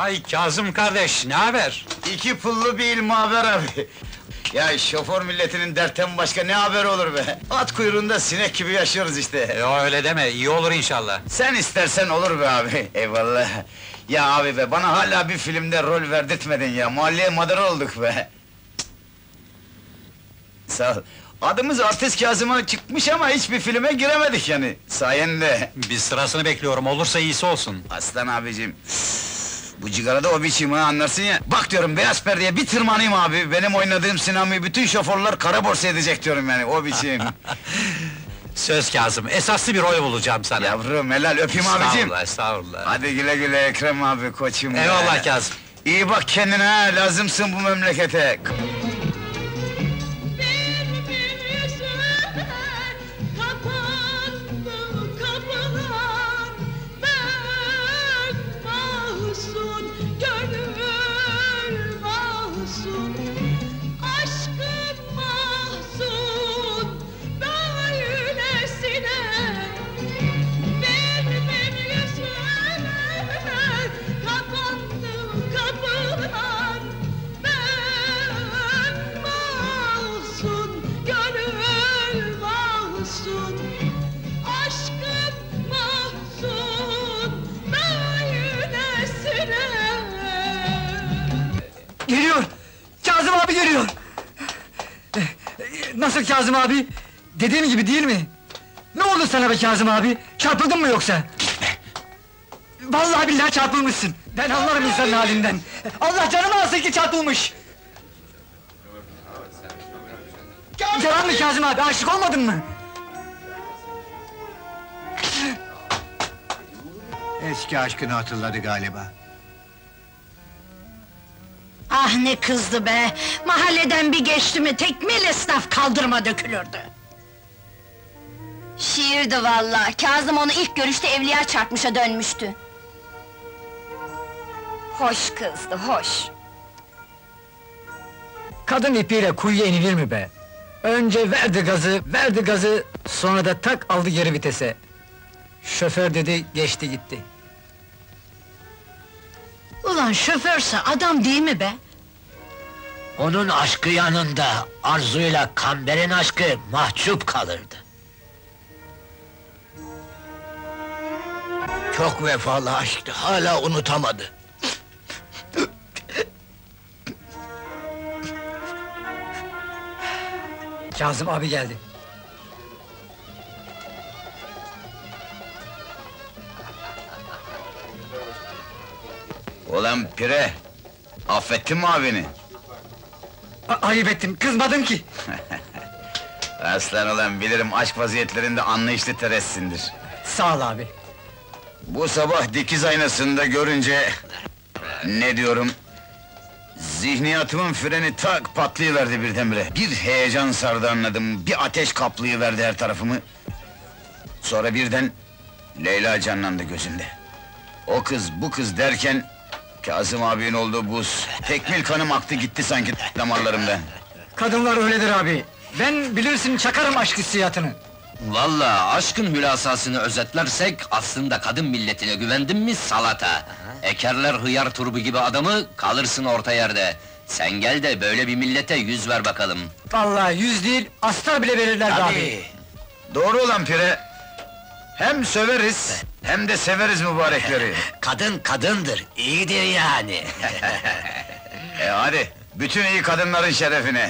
Vay Kazım kardeş, ne haber? İki pullu bir ilmi haber abi. Ya şoför milletinin dertten başka ne haber olur be? At kuyruğunda sinek gibi yaşıyoruz işte. Yo öyle deme, iyi olur inşallah. Sen istersen olur be abi, eyvallah. Ya abi be, bana hala bir filmde rol verdirtmedin ya, mahalleye madar olduk be. Sağ ol. Adımız Artist Kazım'a çıkmış ama hiçbir filme giremedik yani, sayende. Bir sırasını bekliyorum, olursa iyisi olsun. Aslan abicim, bu cigarada o biçim ha, anlarsın ya. Bak diyorum, beyaz perdeye bir tırmanayım abi, benim oynadığım sinemayı bütün şoförler kara borsa edecek diyorum yani, o biçim. Söz Kazım, esaslı bir rol bulacağım sana. Yavrum, helal, öpeyim abicim. Estağfurullah, estağfurullah. Hadi güle güle Ekrem abi, koçum. Eyvallah Kazım. İyi bak kendine ha, lazımsın bu memlekete. Geliyor! Kazım abi geliyor! Nasıl Kazım abi? Dediğim gibi değil mi? Ne oldu sana be Kazım abi? Çarpıldın mı yoksa? Vallahi billahi çarpılmışsın! Ben anlarım insanın halinden! Allah canımı alsın ki çarpılmış! Yalan mı Kazım abi? Aşık olmadın mı? Eski aşkını hatırladı galiba. Ah ne kızdı be! Mahalleden bir geçti mi tekmil esnaf kaldırıma dökülürdü. Şiirdi vallahi. Kazım onu ilk görüşte evliya çarpmışa dönmüştü. Hoş kızdı, hoş. Kadın ipiyle kuyuya inilir mi be? Önce verdi gazı, sonra da tak aldı geri vitese. Şoför dedi, geçti gitti. Ulan şoförse adam değil mi be? Onun aşkı yanında, Arzu'yla Kamber'in aşkı mahcup kalırdı. Çok vefalı aşktı, hala unutamadı. Kazım abi geldi. Ulan pire, affettin mi abini? Ayıp ettim, kızmadım ki! Aslan ulan, bilirim aşk vaziyetlerinde anlayışlı teressindir. Sağ ol abi! Bu sabah dikiz aynasında görünce... Ne diyorum? Zihniyatımın freni tak patlayıverdi birdenbire. Bir heyecan sardı anladım, bir ateş kaplayıverdi her tarafımı. Sonra birden... Leyla canlandı gözümde. O kız, bu kız derken... Kazım abinin olduğu buz, tekmil kanım aktı gitti sanki damarlarımdan. Kadınlar öyledir abi! Ben bilirsin çakarım aşk hissiyatını! Vallahi aşkın hülasasını özetlersek, aslında kadın milletine güvendin mi salata. Ekerler hıyar turbu gibi adamı, kalırsın orta yerde. Sen gel de böyle bir millete yüz ver bakalım. Vallahi 100 değil, astar bile verirler be abi! Doğru olan pire! Hem söveriz, hem de severiz mübarekleri. Kadın kadındır, iyidir yani. Hadi, bütün iyi kadınların şerefine!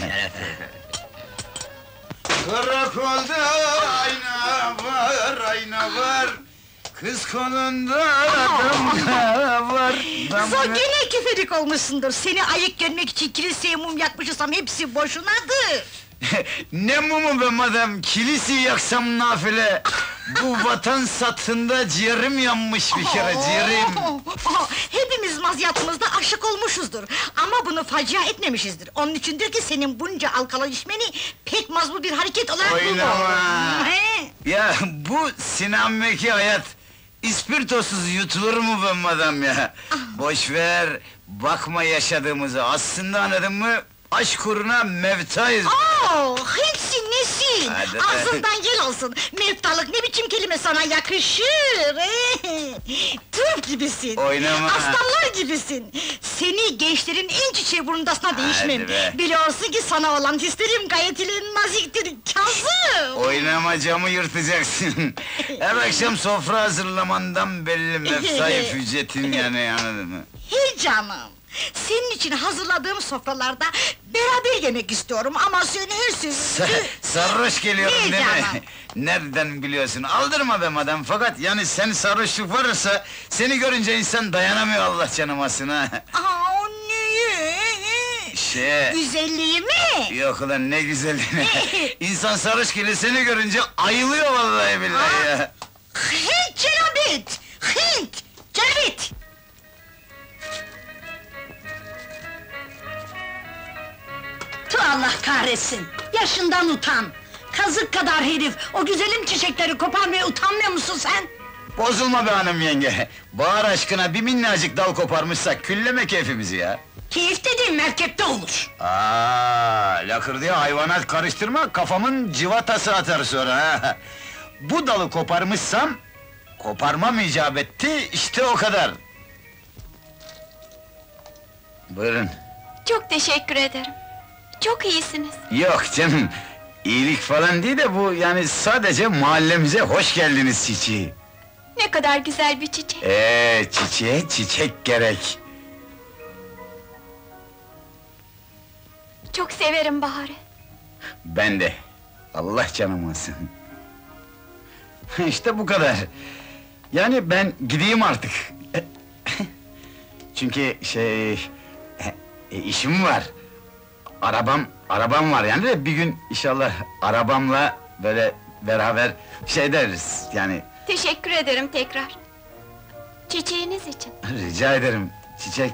Karakolda ayna var, kız kolunda damga var. Sen gene kefelik olmuşsundur, seni ayık görmek için kiliseye mum yakmışsam hepsi boşunadır! Ne mumu be madem, kilisi yaksam nafile! Bu vatan satında ciğerim yanmış bir kere, ciğerim! Hepimiz maziyatımızda aşık olmuşuzdur, ama bunu facia etmemişizdir. Onun içindir ki senin bunca alkala içmeni pek mazbul bir hareket olarak Oynama! He? Ya bu Sinan'daki hayat, ispirtosuz yutulur mu be madem ya? Boş ver, bakma yaşadığımızı, aslında anladın mı? Aşk uğruna mevtayız! Hepsi nesi? Şirin! Hadi be. Ağzından gel olsun! Meftalık ne biçim kelime sana yakışır! Turp gibisin! Oynama! Aslanlar gibisin! Seni gençlerin en çiçeği burundasına değişmem! be. Biliyorsun ki sana olan hislerim gayet ile naziktir, Kazım! Oynama, camı yırtacaksın. Her akşam sofra hazırlamandan belli mefsai ücretin yani, anladın mı? Hey canım! Senin için hazırladığım sofralarda beraber yemek istiyorum ama sen her sözü... Sarhoş geliyorum Ne değil mi? canım? Nereden biliyorsun? Aldırma be madem, fakat yani sen sarhoşluk varsa... ...seni görünce insan dayanamıyor, Allah canımasın ha! Aa, niye? Güzelliğimi! Yok ulan, ne güzelliğine! İnsan sarhoş gelir, seni görünce ayılıyor vallahi billahi ya! Hint cenabet! Hint! Cenabet! Tu Allah kahretsin! Yaşından utan! Kazık kadar herif! O güzelim çiçekleri koparmaya utanmıyor musun sen? Bozulma be hanım yenge! Bahar aşkına bir minnacık dal koparmışsak, külleme keyfimizi ya! Keyif dediğin merkepte olur! Lakır diye hayvanat karıştırma, kafamın civatası atar sonra ha! Bu dalı koparmışsam... ...koparmam icap etti, işte o kadar! Buyurun! Çok teşekkür ederim. Çok iyisiniz. Yok canım, iyilik falan değil de bu, yani sadece mahallemize hoş geldiniz çiçeği! Ne kadar güzel bir çiçek. Çiçeğe çiçek gerek! Çok severim baharı. Ben de! Allah canım alsın! İşte bu kadar! Yani ben gideyim artık! Çünkü işim var! Arabam var yani de bir gün inşallah arabamla böyle beraber deriz yani. Teşekkür ederim tekrar. Çiçeğiniz için. Rica ederim, çiçek...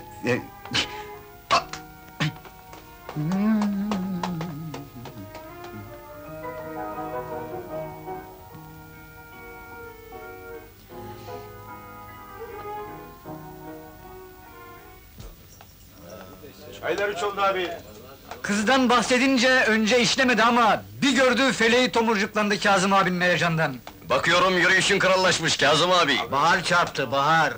Çaylar 3 oldu abi. Kızdan bahsedince önce işlemedi ama... ...bir gördüğü feleği tomurcuklandı Kazım abinin heyecandan. Bakıyorum yürüyüşün krallaşmış Kazım abi. Bahar çarptı, bahar!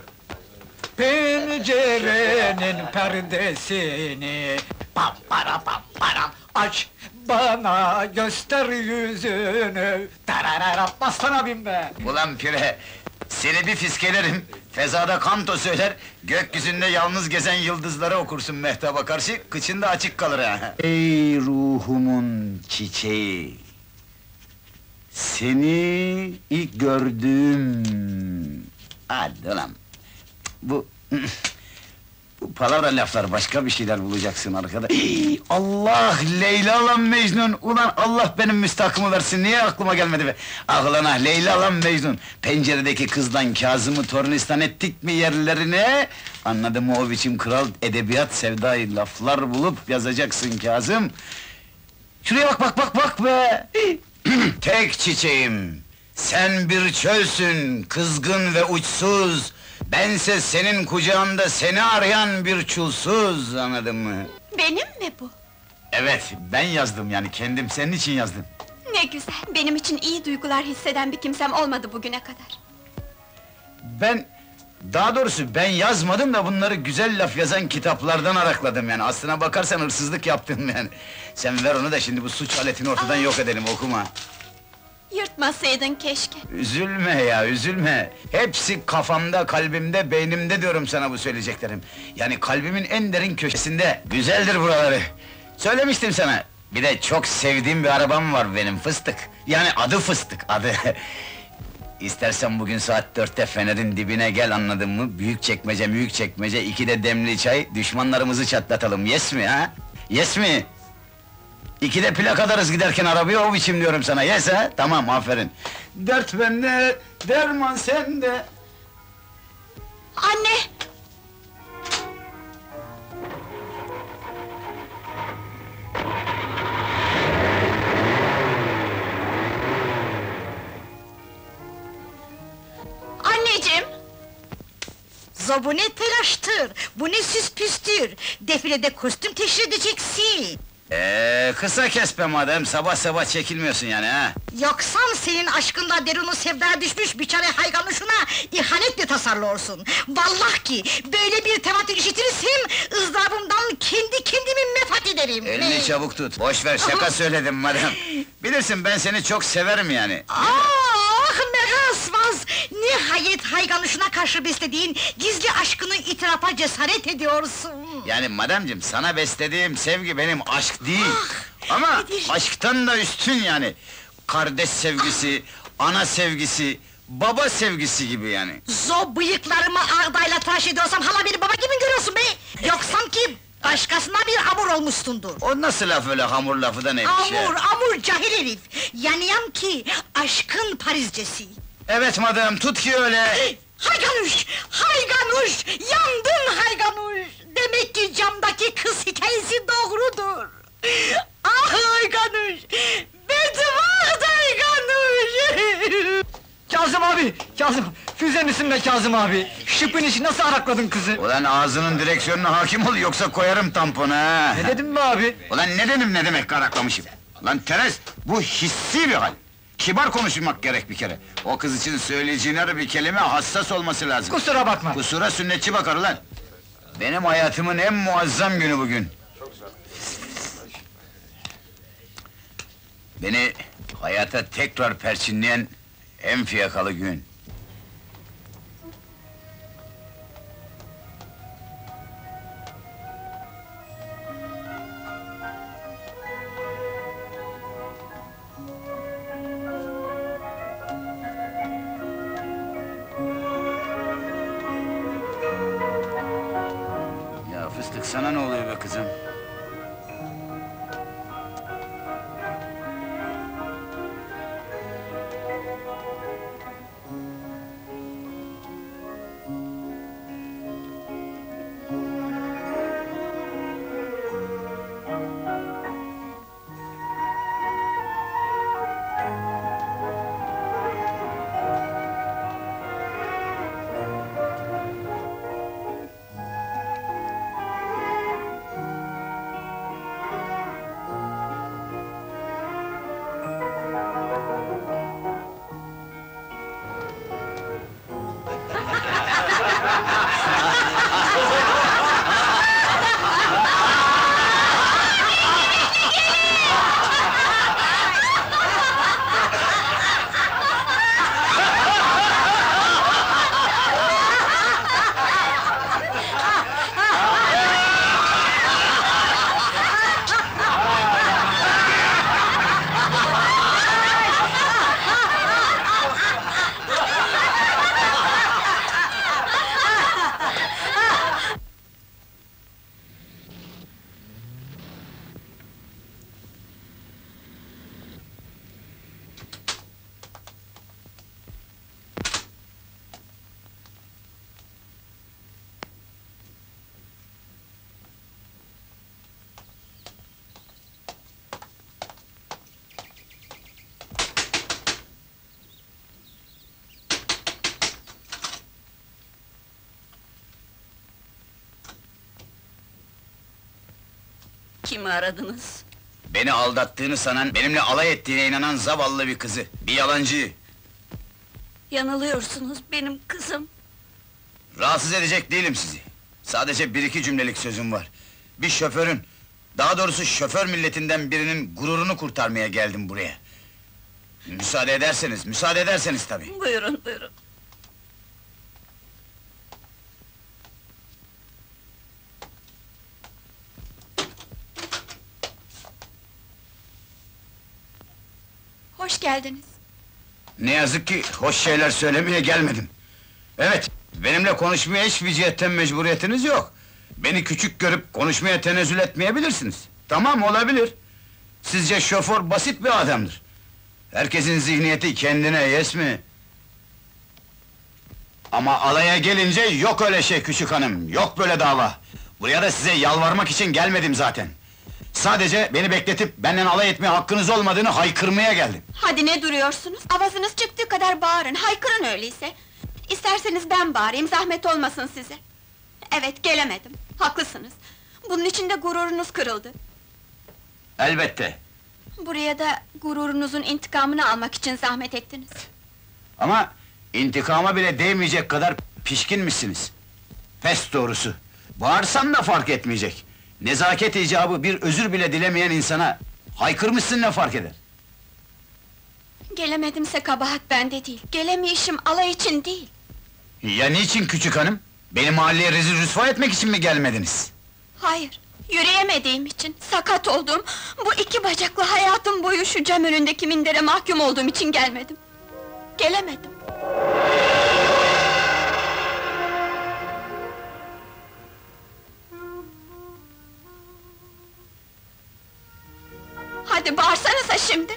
Pencerenin perdesini... ...pam para pam param aç... ...bana göster yüzünü... ...tararara bastan abim be! Ulan pire! Seni bir fiskelerim, fezada kanto söyler... ...gökyüzünde yalnız gezen yıldızları okursun mehtaba karşı... ...kıçında açık kalır ha! Ey ruhumun çiçeği! Seni ilk gördüm... Hadi ulan! Bu palavra laflar, başka bir şeyler bulacaksın arkada. Allah! Leyla lan Mecnun! Ulan Allah benim müstakımı versin, niye aklıma gelmedi be? Ah ulan ah, Leyla lan Mecnun! Penceredeki kızdan Kazım'ı tornistan ettik mi yerlerine? Anladın mı o biçim kral edebiyat sevdayı laflar bulup yazacaksın Kazım! Şuraya bak be! Tek çiçeğim! Sen bir çölsün, kızgın ve uçsuz! Bense senin kucağında seni arayan bir çulsuz, anladın mı? Benim mi bu? Evet, ben yazdım yani, kendim senin için yazdım. Ne güzel, benim için iyi duygular hisseden bir kimsem olmadı bugüne kadar. Daha doğrusu ben yazmadım da bunları güzel laf yazan kitaplardan arakladım yani. Aslına bakarsan hırsızlık yaptım yani. Sen ver onu da şimdi bu suç aletini ortadan yok edelim, okuma. Yırtmasaydın keşke. Üzülme ya, üzülme! Hepsi kafamda, kalbimde, beynimde diyorum sana bu söyleyeceklerim. Yani kalbimin en derin köşesinde, güzeldir buraları! Söylemiştim sana, bir de çok sevdiğim bir arabam var benim, Fıstık! Yani adı Fıstık, adı! İstersen bugün saat 4'te Fener'in dibine gel, anladın mı? Büyükçekmece, 2 de demli çay, düşmanlarımızı çatlatalım, yes mi ha? Yes mi? 2 de plak atarız giderken arabaya, o biçim diyorum sana, yes ha? Tamam, aferin! Dert bende, derman sende! Anne! Anneciğim! Bu ne telaştır, bu ne süs püstür! Defilede kostüm teşhir edeceksin! Kısa kes be madem, sabah sabah çekilmiyorsun yani ha? Yoksa senin aşkınla derunu sevdaya düşmüş biçare hayganuşuna ihanetle tasarlıyorsun. Vallahi ki böyle bir tevatür işitirsem ızdırabımdan kendi kendimi mefat ederim. Elini çabuk tut, boş ver şaka söyledim madem. Bilirsin ben seni çok severim yani. Ah megasmaz! Nihayet hayganuşuna karşı beslediğin gizli aşkını itirafa cesaret ediyorsun. Yani mademcim, sana beslediğim sevgi benim aşk değil. Ama nedir? aşktan da üstün yani. Kardeş sevgisi, ana sevgisi, baba sevgisi gibi yani. Zo bıyıklarımı ağdayla tıraş ediyorsam hala beni baba gibi mi görüyorsun be? Yoksa ki başkasına bir hamur olmuşsundur. O nasıl laf öyle, hamur lafı da neymiş ya? Amur cahil herif! Yanıyam ki aşkın Parizcesi! Evet madem, tut ki öyle! Hayganuş! Hayganuş! Yandım hayganuş! Demek ki camdaki kız hikayesi doğrudur! Ah hayganuş! Bedbaht hayganuş! Kazım abi! Kazım! Füze misin be Kazım abi? Şıpın işi nasıl arakladın kızı? Ulan ağzının direksiyonuna hakim ol, yoksa koyarım tamponu ha! Ne dedim be abi? Ulan ne dedim, ne demek karaklamışım? Lan Teres, bu hissi bir hal! Kibar konuşmak gerek bir kere. O kız için söyleyeceğin her bir kelime hassas olması lazım. Kusura bakma! Kusura sünnetçi bakar ulan! Benim hayatımın en muazzam günü bugün. Beni hayata tekrar perçinleyen en fiyakalı gün. Ya fıstık, sana ne oluyor be kızım? Kimi aradınız? Beni aldattığını sanan, benimle alay ettiğine inanan zavallı bir kızı, bir yalancıyı. Yanılıyorsunuz, benim kızım. Rahatsız edecek değilim sizi. Sadece bir iki cümlelik sözüm var. Bir şoförün, daha doğrusu şoför milletinden birinin gururunu kurtarmaya geldim buraya. Müsaade ederseniz tabii. Buyurun, buyurun. Hoş geldiniz. Ne yazık ki hoş şeyler söylemeye gelmedim. Evet, benimle konuşmaya hiçbir cihetten mecburiyetiniz yok. Beni küçük görüp konuşmaya tenezzül etmeyebilirsiniz. Tamam, olabilir. Sizce şoför basit bir adamdır. Herkesin zihniyeti kendine, yes mi? Ama alaya gelince yok öyle şey küçük hanım, yok böyle dava. Buraya da size yalvarmak için gelmedim zaten. Sadece beni bekletip benden alay etmeye hakkınız olmadığını haykırmaya geldim. Hadi ne duruyorsunuz? Avazınız çıktığı kadar bağırın, haykırın öyleyse. İsterseniz ben bağırayım, zahmet olmasın size. Evet, gelemedim, haklısınız. Bunun için de gururunuz kırıldı. Elbette. Buraya da gururunuzun intikamını almak için zahmet ettiniz. Ama intikama bile değmeyecek kadar pişkinmişsiniz. Pes doğrusu. Bağırsam da fark etmeyecek. Nezaket icabı bir özür bile dilemeyen insana haykırmışsın ne fark eder? Gelemedimse kabahat bende değil. Gelemeyişim alay için değil. Ya niçin küçük hanım? Beni mahalleye rezil rüsva etmek için mi gelmediniz? Hayır, yürüyemediğim için, sakat olduğum, bu iki bacaklı hayatım boyu şu cam önündeki mindere mahkum olduğum için gelmedim. Gelemedim. Hadi bağırsanıza şimdi!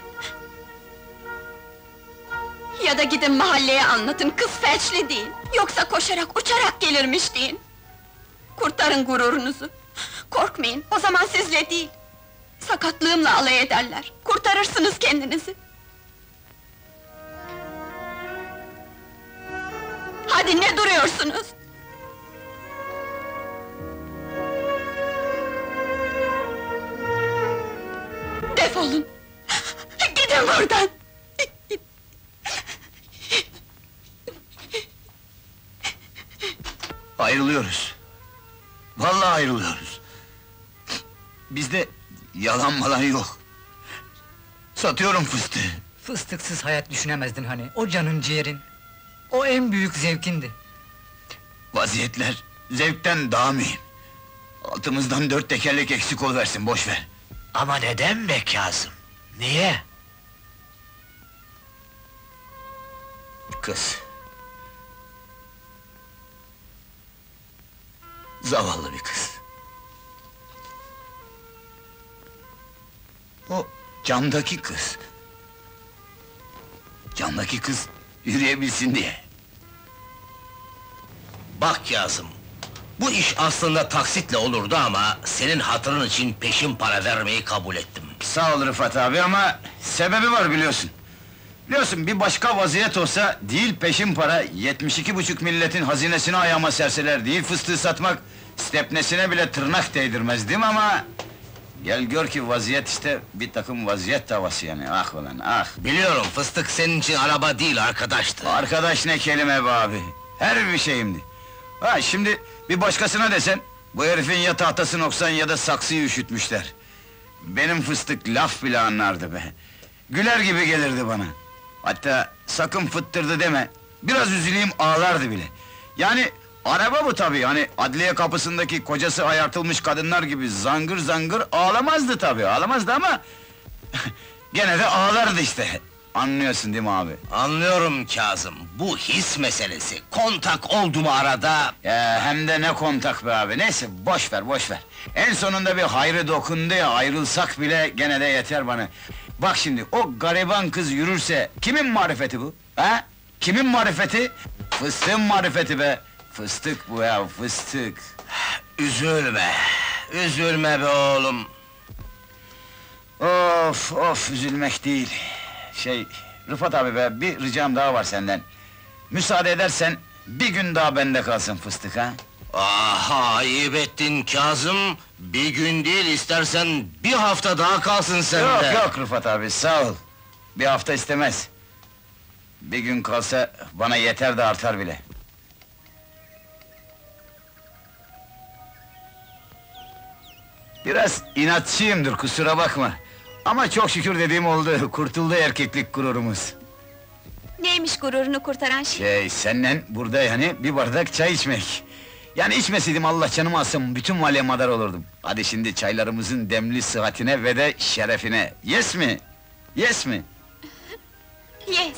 Ya da gidin mahalleye anlatın, kız felçli değil, yoksa koşarak, uçarak gelirmiş deyin. Kurtarın gururunuzu! Korkmayın, o zaman sizle değil, sakatlığımla alay ederler, kurtarırsınız kendinizi! Hadi ne duruyorsunuz? Defolun! Gidin buradan! Ayrılıyoruz. Vallahi ayrılıyoruz. Bizde yalan malan yok. Satıyorum fıstığı. Fıstıksız hayat düşünemezdin hani, o canın ciğerin. O en büyük zevkindi. Vaziyetler zevkten daha mühim. Altımızdan 4 tekerlek eksik oluversin, boş ver. Ama neden be Kazım? Niye? Kız. Zavallı bir kız. O camdaki kız. Camdaki kız yürüyebilsin diye. Bak Kazım, bu iş aslında taksitle olurdu ama senin hatırın için peşin para vermeyi kabul ettim. Sağ ol Rıfat abi ama sebebi var biliyorsun. Biliyorsun bir başka vaziyet olsa değil peşin para 72,5 milletin hazinesini ayağıma serseler değil fıstığı satmak stepnesine bile tırnak değdirmezdim ama gel gör ki vaziyet işte bir takım vaziyet tavası yani ah ulan ah. Biliyorum, fıstık senin için araba değil, arkadaştı. Arkadaş ne kelime be abi, her bir şeyimdi. Ha şimdi bir başkasına desen, bu herifin ya tahtası noksan ya da saksıyı üşütmüşler. Benim fıstık laf bile anlardı be. Güler gibi gelirdi bana. Hatta sakın fıttırdı deme, biraz üzüleyim ağlardı bile. Yani araba bu tabii, hani adliye kapısındaki kocası ayartılmış kadınlar gibi zangır zangır ağlamazdı tabii, ağlamazdı ama... gene de ağlardı işte. Anlıyorsun değil mi abi? Anlıyorum Kazım, bu his meselesi. Kontak oldu mu arada... Ya hem de ne kontak be abi, neyse boş ver, boş ver. En sonunda bir hayrı dokundu ya, ayrılsak bile gene de yeter bana. Bak şimdi, o gariban kız yürürse, kimin marifeti bu? Ha? Kimin marifeti? Fıstığın marifeti be! Fıstık bu ya, fıstık! Üzülme, üzülme be oğlum. Of, of, üzülmek değil. Rıfat abi be, bir ricam daha var senden. Müsaade edersen, bir gün daha bende kalsın fıstık ha? Aha, ayıp ettin Kazım! Bir gün değil, istersen bir hafta daha kalsın sende! Yok yok Rıfat abi, sağ ol! Bir hafta istemez. Bir gün kalsa bana yeter de artar bile. Biraz inatçıyımdır, kusura bakma. Ama çok şükür dediğim oldu, kurtuldu erkeklik gururumuz. Neymiş gururunu kurtaran şey? Senden burada yani bir bardak çay içmek. Yani içmeseydim Allah canımı alsın, bütün mahalleye madar olurdum. Hadi şimdi çaylarımızın demli sıhhatine ve de şerefine. Yes mi? Yes mi? Yes!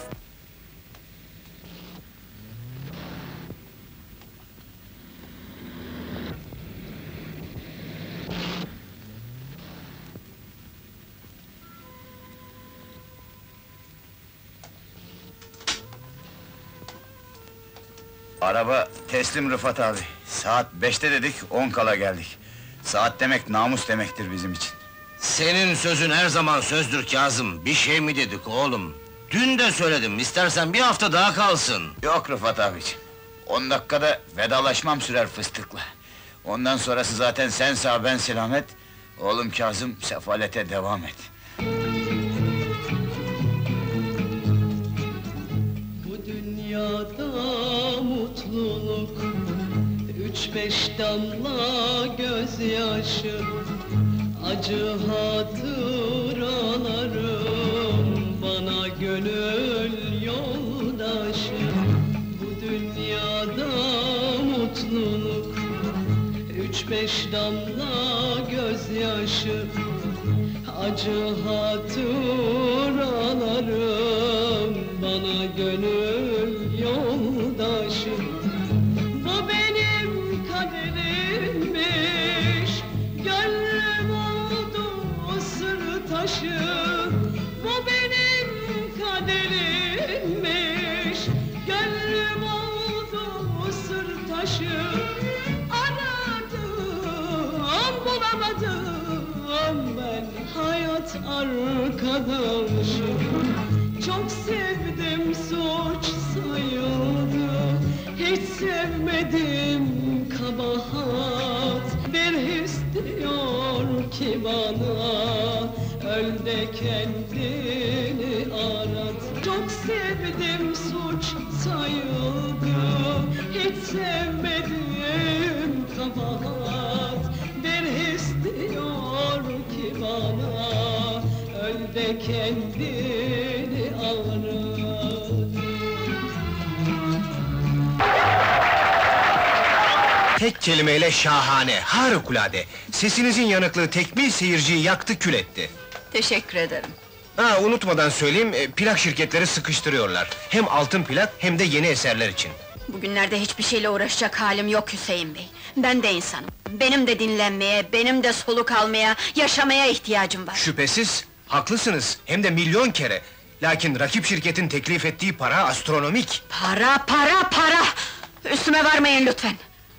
Araba teslim Rıfat abi. Saat 5'te dedik, 10 kala geldik. Saat demek namus demektir bizim için. Senin sözün her zaman sözdür Kazım, bir şey mi dedik oğlum? Dün de söyledim, istersen bir hafta daha kalsın. Yok Rıfat abiciğim. 10 dakikada vedalaşmam sürer fıstıkla. Ondan sonrası zaten sen sağ ben selamet. Oğlum Kazım, sefalete devam et. Bu dünyada mutluluk, 3-5 damla gözyaşı, acı hatıralarım bana gönül yoldaşı. Bu dünyada mutluluk, 3-5 damla gözyaşı, acı hatıralarım bana gönül yoldaşı. Bu benim kaderimmiş, gönlüm oldu sır taşı. Bu benim kaderimmiş, gönlüm oldu sır taşı. Bulamadım ben hayat arkadaşı. Çok sevdim, suç sayıldı. Hiç sevmedim, kabahat. Bir his diyor ki bana, öl de kendini arat. Çok sevdim, suç sayıldı. Hiç sevmedim, kabahat. Bir his diyor ki bana, öl de kendini arat. Tek kelimeyle şahane, harikulade. Sesinizin yanıklığı tekmil seyirciyi yaktı, kül etti. Teşekkür ederim. Ha, unutmadan söyleyeyim, plak şirketleri sıkıştırıyorlar. Hem altın plak, hem de yeni eserler için. Bugünlerde hiçbir şeyle uğraşacak halim yok Hüseyin Bey. Ben de insanım. Benim de dinlenmeye, benim de soluk almaya, yaşamaya ihtiyacım var. Şüphesiz, haklısınız, hem de milyon kere. Lakin rakip şirketin teklif ettiği para astronomik. Para, para, para! Üstüme varmayın lütfen!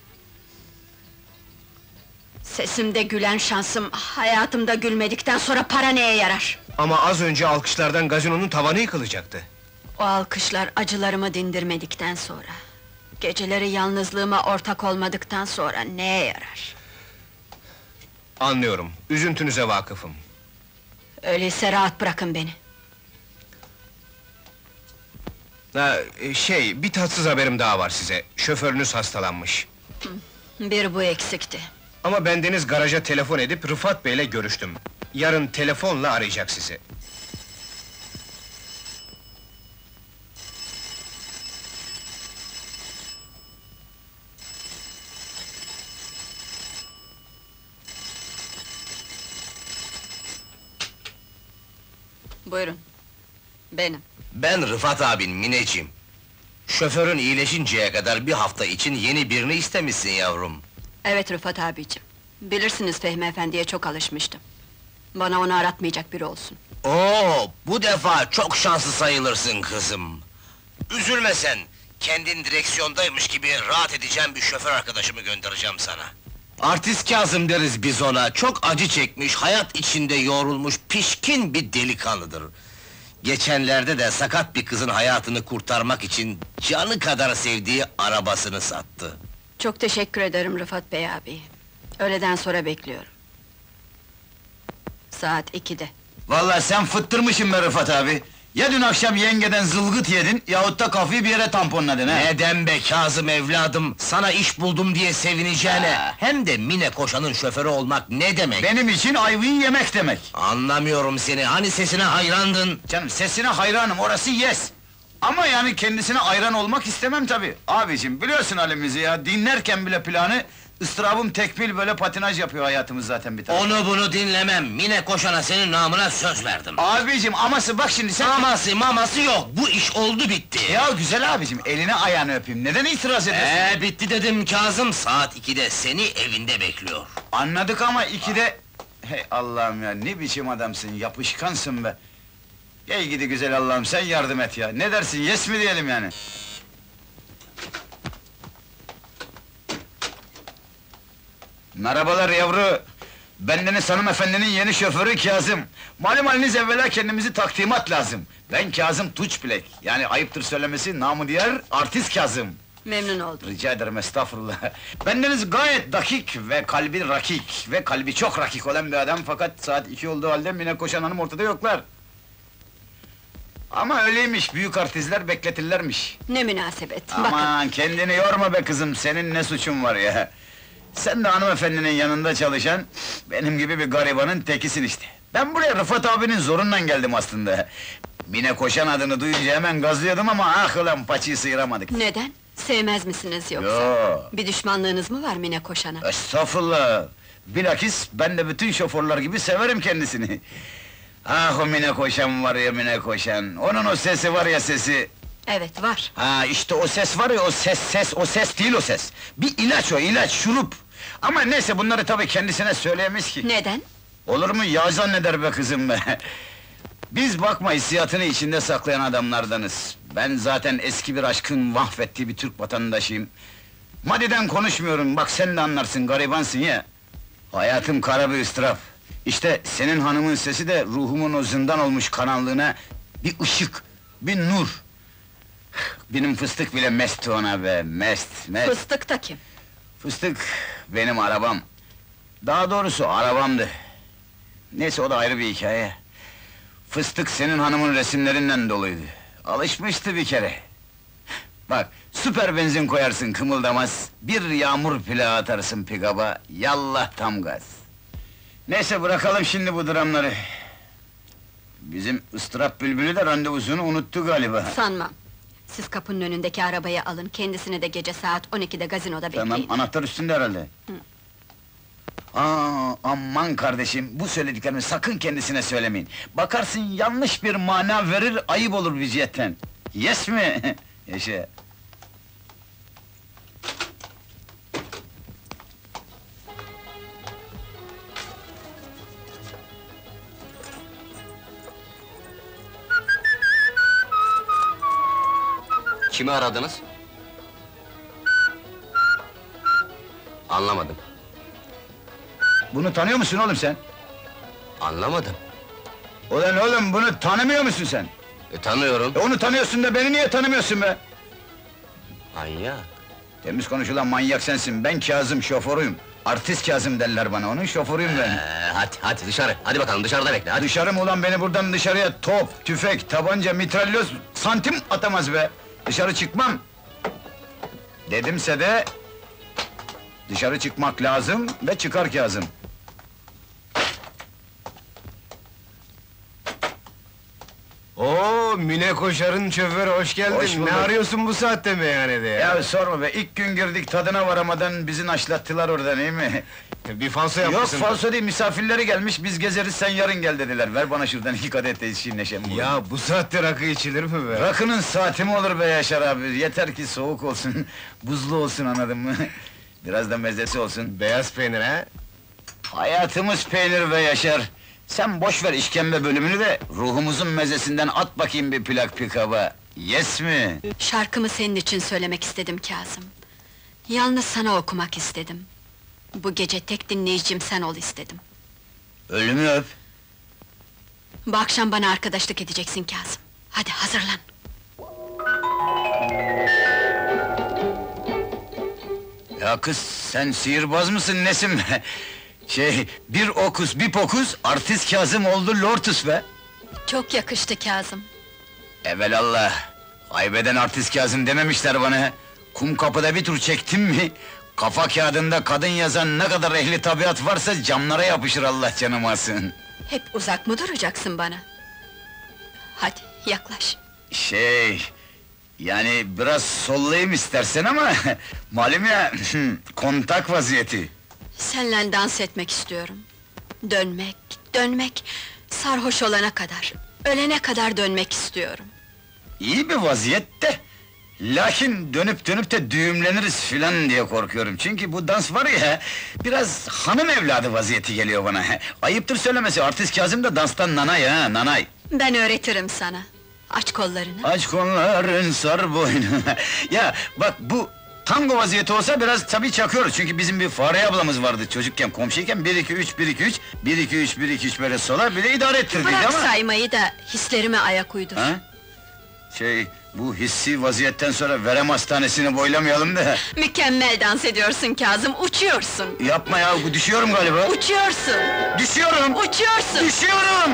Sesimde gülen şansım, hayatımda gülmedikten sonra para neye yarar? Ama az önce alkışlardan gazinonun tavanı yıkılacaktı. O alkışlar acılarımı dindirmedikten sonra... Geceleri yalnızlığıma ortak olmadıktan sonra neye yarar? Anlıyorum, üzüntünüze vakıfım. Öyleyse rahat bırakın beni. Bir tatsız haberim daha var size. Şoförünüz hastalanmış. Bir bu eksikti. Ama bendeniz garaja telefon edip Rıfat Bey'le görüştüm. Yarın telefonla arayacak sizi. Buyurun. Benim. Ben Rıfat abin, Mineciğim. Şoförün iyileşinceye kadar bir hafta için yeni birini istemişsin yavrum. Evet Rıfat abicim. Bilirsiniz Fehmi Efendi'ye çok alışmıştım. Bana onu aratmayacak biri olsun. Oo, bu defa çok şanslı sayılırsın kızım. Üzülme sen, kendin direksiyondaymış gibi rahat edeceğim bir şoför arkadaşımı göndereceğim sana. Artist Kazım deriz biz ona, çok acı çekmiş, hayat içinde yoğrulmuş, pişkin bir delikanlıdır. Geçenlerde de sakat bir kızın hayatını kurtarmak için canı kadar sevdiği arabasını sattı. Çok teşekkür ederim Rıfat Bey abi. Öğleden sonra bekliyorum. Saat 2'de. Vallahi sen fıttırmışsın be Rıfat abi. Ya dün akşam yengeden zılgıt yedin, yahut da kafayı bir yere tamponladın ha? Neden be Kazım evladım, sana iş buldum diye sevineceğine... Hem de Mine Koşan'ın şoförü olmak ne demek? Benim için ayvayı yemek demek. Anlamıyorum seni, hani sesine hayrandın? Canım sesine hayranım, orası yes! Ama yani kendisine hayran olmak istemem tabii. Abicim, biliyorsun halimizi ya, dinlerken bile planı... ...ıstırabım tekbil böyle patinaj yapıyor hayatımız zaten bir tane. Onu bunu dinlemem, Mine Koşan'a senin namına söz verdim. Abicim, aması bak şimdi sen... Aması maması yok, bu iş oldu bitti! Ya güzel abicim, eline ayağını öpeyim, neden itiraz ediyorsun? Bitti dedim Kazım, saat 2'de seni evinde bekliyor. Anladık ama 2'de... Hey Allah'ım ya, ne biçim adamsın, yapışkansın be! Ey gidi güzel Allah'ım, sen yardım et ya! Ne dersin, yes mi diyelim yani? Merhabalar yavru! Bendeniz hanımefendinin yeni şoförü Kazım. Malum haliniz evvela kendimizi takdimat lazım. Ben Kazım Tuçbilek, yani ayıptır söylemesi, namı diğer artist Kazım. Memnun oldum. Rica ederim, estağfurullah. Bendeniz gayet dakik ve kalbi rakik ve kalbi çok rakik olan bir adam, fakat saat 2 olduğu halde Mine Koşan Hanım ortada yoklar. Ama öyleymiş, büyük artistler bekletirlermiş. Ne münasebet, bakın. Aman kendini yorma be kızım, senin ne suçun var ya? Sen de hanımefendinin yanında çalışan, benim gibi bir garibanın tekisin işte. Ben buraya Rıfat abinin zorundan geldim aslında. Mine Koşan adını duyunca hemen gazlıyordum ama ah ulan paçayı sıyıramadık. Neden? Sevmez misiniz yoksa? Yo. Bir düşmanlığınız mı var Mine Koşan'a? Estağfurullah! Bilakis ben de bütün şoförler gibi severim kendisini. Ah o Mine Koşan var ya, Mine Koşan! Onun o sesi var ya, sesi! Evet, var. Ha işte o ses var ya, o ses değil o ses! Bir ilaç o, ilaç, şurup! Ama neyse, bunları tabii kendisine söyleyemeyiz ki! Neden? Olur mu, ya zanneder be kızım be! Biz bakma, hissiyatını içinde saklayan adamlardanız. Ben zaten eski bir aşkın mahvettiği bir Türk vatandaşıyım. Madiden konuşmuyorum, bak sen de anlarsın, garibansın ya! Hayatım kara bir ıstırap. İşte senin hanımın sesi de ruhumun o zindan olmuş karanlığına bir ışık, bir nur. Benim fıstık bile mest ona be, mest. Fıstık da kim? Fıstık benim arabam. Daha doğrusu arabamdı. Neyse, o da ayrı bir hikaye. Fıstık senin hanımın resimlerinden doluydu. Alışmıştı bir kere. Bak, süper benzin koyarsın kımıldamaz, bir yağmur plağı atarsın pikaba, yallah tam gaz. Neyse, bırakalım şimdi bu dramları. Bizim ıstırap bülbülü de randevusunu unuttu galiba. Sanmam. Siz kapının önündeki arabayı alın, kendisini de gece saat 12'de gazinoda bekleyin. Tamam, anahtar üstünde herhalde. Aman kardeşim, bu söylediklerimi sakın kendisine söylemeyin. Bakarsın yanlış bir mana verir, ayıp olur bir cihetten. Yes mi? Yaşa. Kimi aradınız? Anlamadım. Bunu tanıyor musun oğlum sen? Anlamadım. Ulan oğlum, bunu tanımıyor musun sen? Tanıyorum. Onu tanıyorsun da beni niye tanımıyorsun be? Manyak. Temiz konuşulan manyak sensin, ben Kazım, şoförüyüm. Artist Kazım derler bana, onun şoförüyüm ben. Hadi dışarı. Hadi bakalım, dışarıda bekle, hadi. Dışarı mı ulan, beni buradan dışarıya top, tüfek, tabanca, mitralyöz santim atamaz be! Dışarı çıkmam! Dedimse de... dışarı çıkmak lazım ve çıkar Kazım. Oo, Mine Koşar'ın şoförü, hoş geldin. Hoş bulduk. Ne arıyorsun bu saatte meyhanede ya? Ya sorma be, ilk gün girdik, tadına varamadan bizi naşlattılar orada, değil mi? Bir falso Yok, yapmışsın. falso değil, misafirleri gelmiş, biz gezeriz, sen yarın gel dediler. Ver bana şuradan 2 kadeh de içeyim, neşem bu. Ya bu saatte rakı içilir mi be? Rakının saati mi olur be Yaşar abi? Yeter ki soğuk olsun, buzlu olsun, anladın mı? Biraz da mezesi olsun. Beyaz peynir ha? Hayatımız peynir ve Yaşar! Sen boş ver işkembe bölümünü de, ruhumuzun mezesinden at bakayım bir plak pikaba. Yes mi? Şarkımı senin için söylemek istedim Kazım. Yalnız sana okumak istedim. Bu gece tek dinleyicim sen ol istedim. Ölümü öp! Bu akşam bana arkadaşlık edeceksin Kazım. Hadi hazırlan. Ya kız, sen sihirbaz mısın, nesin be? Bir okus, bir pokus, artist Kazım oldu Lortus be! Çok yakıştı Kazım. Evelallah! Haybeden artist Kazım dememişler bana! Kum kapıda bir tur çektim mi, kafa kağıdında kadın yazan ne kadar ehli tabiat varsa camlara yapışır, Allah canımı alsın! Hep uzak mı duracaksın bana? Hadi, yaklaş. Yani biraz sollayayım istersen ama... malum ya, kontak vaziyeti! Seninle dans etmek istiyorum. Dönmek, sarhoş olana kadar, ölene kadar dönmek istiyorum. İyi bir vaziyette! Lakin dönüp de düğümleniriz filan diye korkuyorum. Çünkü bu dans var ya, biraz hanım evladı vaziyeti geliyor bana. Ayıptır söylemesi, artist Kazım da danstan nanay ha, nanay! Ben öğretirim sana. Aç kollarını. Aç kolların, sar boynunu. Ya bak, bu tango vaziyeti olsa biraz tabii çakıyoruz. Çünkü bizim bir Fare ablamız vardı çocukken, komşuyken 1-2-3, 1-2-3, 1-2-3, 1-2-3 böyle sola, bir de idare ettirdik Bırak ama... saymayı da hislerime ayak uydur. Ha? Bu hissi vaziyetten sonra verem hastanesini boylamayalım da... Mükemmel dans ediyorsun Kazım, uçuyorsun! Yapma ya, düşüyorum galiba! Uçuyorsun! Düşüyorum! Uçuyorsun! Düşüyorum!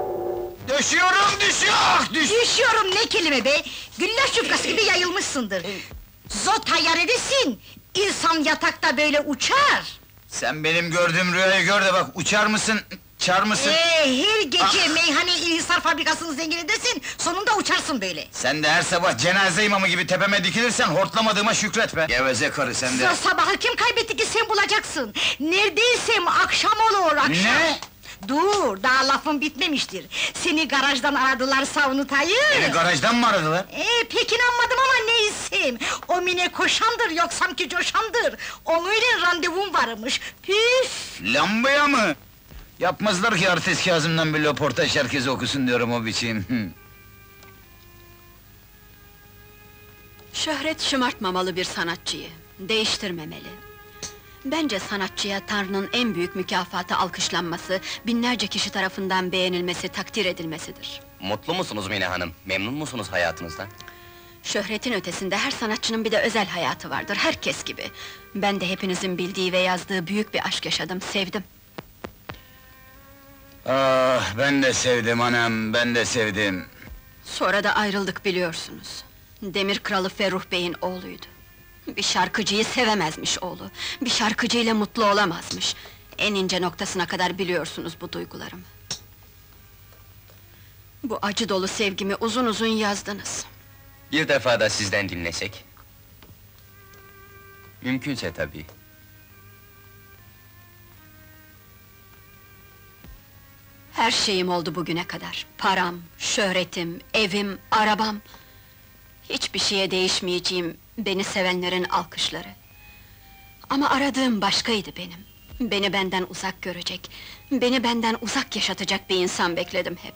Düşüyorum ne kelime be! Güllaç yufkası gibi yayılmışsındır! Zot hayal edesin! İnsan yatakta böyle uçar! Sen benim gördüğüm rüyayı gör de bak, uçar mısın, çar mısın? Her gece meyhane İlhisar fabrikasının zenginindesin, sonunda uçarsın böyle! Sen de her sabah cenaze imamı gibi tepeme dikilirsen hortlamadığıma şükret be! Geveze karı sen de! Sabahı kim kaybetti ki sen bulacaksın? Neredeysem akşam olur akşam! Ne? Dur, daha lafım bitmemiştir! Seni garajdan aradılar savunutayı! Beni garajdan mı aradılar? Pek inanmadım ama neysem! O mine koşandır, yoksam ki coşandır! Onunla randevum varmış, püf! Lambaya mı? Yapmazlar ki artist Kazım'dan bir röportaj herkes okusun diyorum o biçim! Şöhret şımartmamalı bir sanatçıyı, değiştirmemeli. Bence sanatçıya Tanrı'nın en büyük mükafatı alkışlanması, binlerce kişi tarafından beğenilmesi, takdir edilmesidir. Mutlu musunuz Mine Hanım? Memnun musunuz hayatınızdan? Şöhretin ötesinde her sanatçının bir de özel hayatı vardır, herkes gibi. Ben de hepinizin bildiği ve yazdığı büyük bir aşk yaşadım, sevdim. Ah, ben de sevdim anam, ben de sevdim! Sonra da ayrıldık biliyorsunuz. Demir Kralı Ferruh Bey'in oğluydu. Bir şarkıcıyı sevemezmiş oğlu, bir şarkıcıyla mutlu olamazmış. En ince noktasına kadar biliyorsunuz bu duygularımı. Bu acı dolu sevgimi uzun uzun yazdınız. Bir defa da sizden dinlesek? Mümkünse tabii. Her şeyim oldu bugüne kadar. Param, şöhretim, evim, arabam. Hiçbir şeye değişmeyeceğim, beni sevenlerin alkışları. Ama aradığım başkaydı benim. Beni benden uzak görecek, beni benden uzak yaşatacak bir insan bekledim hep.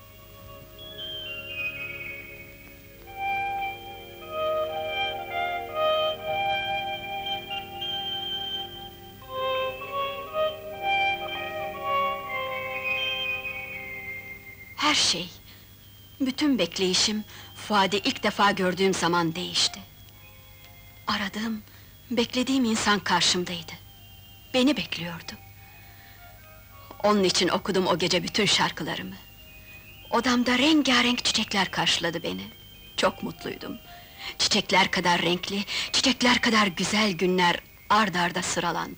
Her şey, bütün bekleyişim, Fuad'ı ilk defa gördüğüm zaman değişti. Aradığım, beklediğim insan karşımdaydı. Beni bekliyordu. Onun için okudum o gece bütün şarkılarımı. Odamda rengarenk çiçekler karşıladı beni. Çok mutluydum. Çiçekler kadar renkli, çiçekler kadar güzel günler ard arda sıralandı.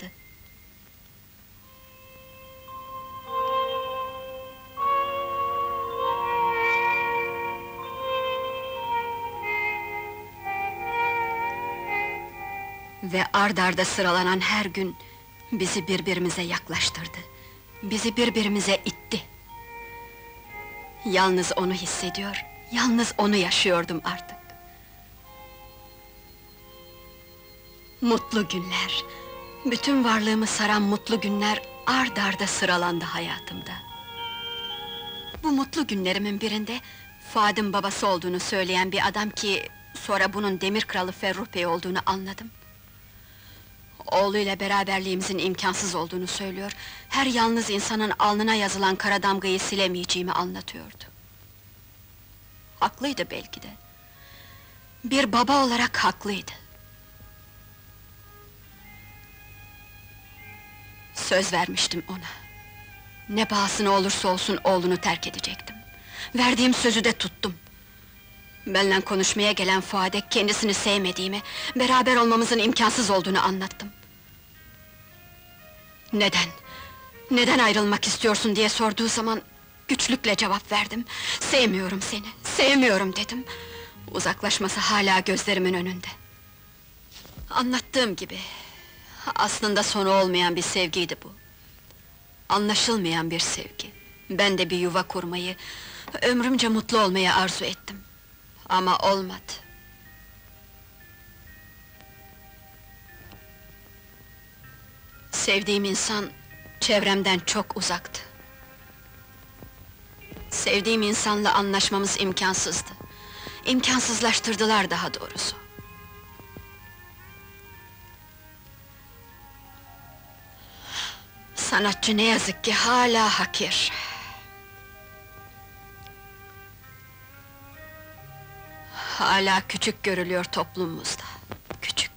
Ve ard arda sıralanan her gün bizi birbirimize yaklaştırdı. Bizi birbirimize itti. Yalnız onu hissediyor, yalnız onu yaşıyordum artık. Mutlu günler, bütün varlığımı saran mutlu günler ard arda sıralandı hayatımda. Bu mutlu günlerimin birinde Fuad'ın babası olduğunu söyleyen bir adam ki sonra bunun Demir Kralı Ferruh Bey olduğunu anladım. Oğluyla beraberliğimizin imkansız olduğunu söylüyor, her yalnız insanın alnına yazılan kara damgayı silemeyeceğimi anlatıyordu. Haklıydı belki de. Bir baba olarak haklıydı. Söz vermiştim ona. Ne pahasına olursa olsun oğlunu terk edecektim. Verdiğim sözü de tuttum. Benimle konuşmaya gelen Fuad'e kendisini sevmediğimi, beraber olmamızın imkansız olduğunu anlattım. Neden? Neden ayrılmak istiyorsun diye sorduğu zaman güçlükle cevap verdim. Sevmiyorum seni, sevmiyorum dedim. Uzaklaşması hala gözlerimin önünde. Anlattığım gibi, aslında sonu olmayan bir sevgiydi bu. Anlaşılmayan bir sevgi. Ben de bir yuva kurmayı, ömrümce mutlu olmayı arzu ettim. Ama olmadı. Sevdiğim insan, çevremden çok uzaktı. Sevdiğim insanla anlaşmamız imkansızdı. İmkansızlaştırdılar daha doğrusu. Sanatçı ne yazık ki hala hakir. Hala küçük görülüyor toplumumuzda. Küçük.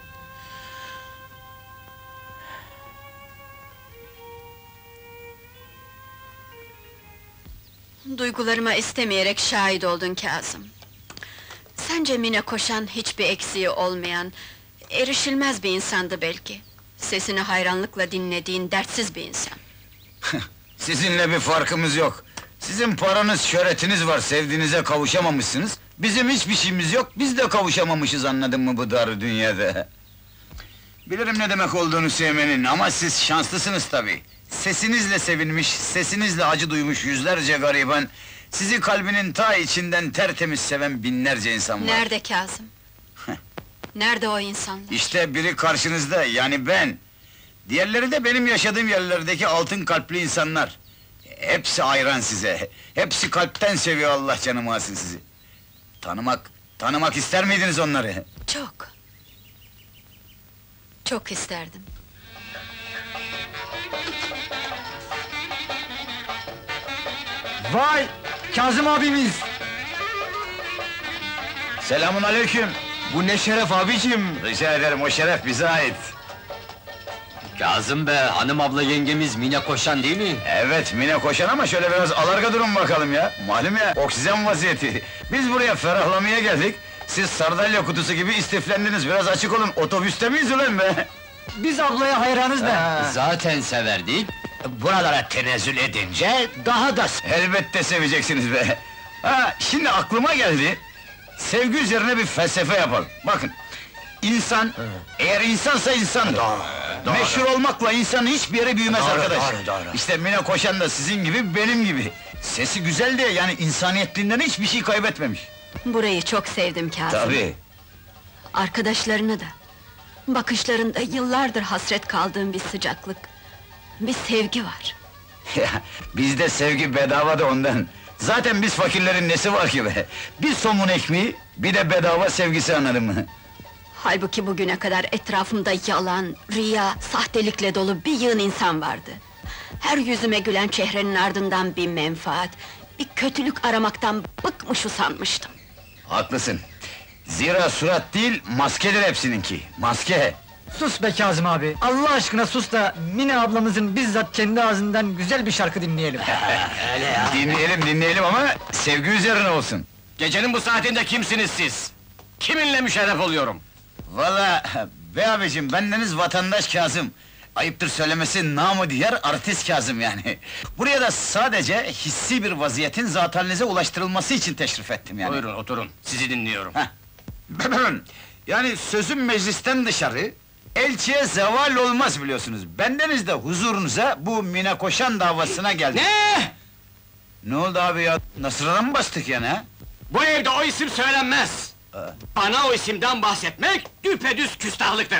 Duygularıma istemeyerek şahit oldun Kazım. Sence Mine Koşan hiçbir eksiği olmayan, erişilmez bir insandı belki. Sesini hayranlıkla dinlediğin dertsiz bir insan. Sizinle bir farkımız yok. Sizin paranız, şöhretiniz var, sevdiğinize kavuşamamışsınız. Bizim hiçbir şeyimiz yok, biz de kavuşamamışız, anladın mı bu dar dünyada? Bilirim ne demek olduğunu sevmenin ama siz şanslısınız tabii. Sesinizle sevinmiş, sesinizle acı duymuş yüzlerce gariban... ...sizi kalbinin ta içinden tertemiz seven binlerce insan var. Nerede Kazım? Nerede o insanlar? İşte biri karşınızda, yani ben! Diğerleri de benim yaşadığım yerlerdeki altın kalpli insanlar. Hepsi hayran size, hepsi kalpten seviyor, Allah canımı alsın sizi. Tanımak ister miydiniz onları? Çok. Çok isterdim. Vay! Kazım abimiz! Selamun aleyküm! Bu ne şeref abicim! Rica ederim, o şeref bize ait. Kazım be, hanım abla yengemiz Mine Koşan değil mi? Evet, Mine Koşan ama şöyle biraz alarga durun bakalım ya! Malum ya, oksijen vaziyeti! Biz buraya ferahlamaya geldik, siz sardalya kutusu gibi istiflendiniz, biraz açık olun, otobüste miyiz ulan be? Biz ablaya hayranız da! Zaten severdik. Buralara tenezzül edince daha da... Elbette seveceksiniz be! Ha, şimdi aklıma geldi, sevgi üzerine bir felsefe yapalım, bakın! İnsan, eğer insansa insandır. Meşhur olmakla insan hiçbir yere büyümez arkadaş. Doğru. İşte Mine Koşan da sizin gibi, benim gibi. Sesi güzel de, yani insaniyetliğinden hiçbir şey kaybetmemiş. Burayı çok sevdim Kazım. Tabii. Arkadaşlarını da. Bakışlarında yıllardır hasret kaldığım bir sıcaklık, bir sevgi var. Bizde sevgi bedava da ondan. Zaten biz fakirlerin nesi var ki be? Bir somun ekmeği, bir de bedava sevgisi, anladın mı? Halbuki bugüne kadar etrafımda yalan, riya, sahtelikle dolu bir yığın insan vardı. Her yüzüme gülen çehrenin ardından bir menfaat, bir kötülük aramaktan bıkmış usanmıştım. Haklısın. Zira surat değil, maskedir hepsininki. Maske! Sus be Kazım abi! Allah aşkına sus da Mine ablamızın bizzat kendi ağzından güzel bir şarkı dinleyelim. Dinleyelim ama sevgi üzerine olsun. Gecenin bu saatinde kimsiniz siz? Kiminle müşerref oluyorum? Valla be abicim, bendeniz vatandaş Kazım. Ayıptır söylemesi, namı diğer artist Kazım yani. Buraya da sadece hissi bir vaziyetin zat halinize ulaştırılması için teşrif ettim yani. Buyurun oturun, sizi dinliyorum. Heh. Yani sözüm meclisten dışarı, elçiye zeval olmaz biliyorsunuz. Bendeniz de huzurunuza bu Mine Koşan davasına geldim. Ne? Ne oldu abi ya? Nasır'a mı bastık yani ha? Bu evde o isim söylenmez! Bana o isimden bahsetmek düpedüz küstahlıktır!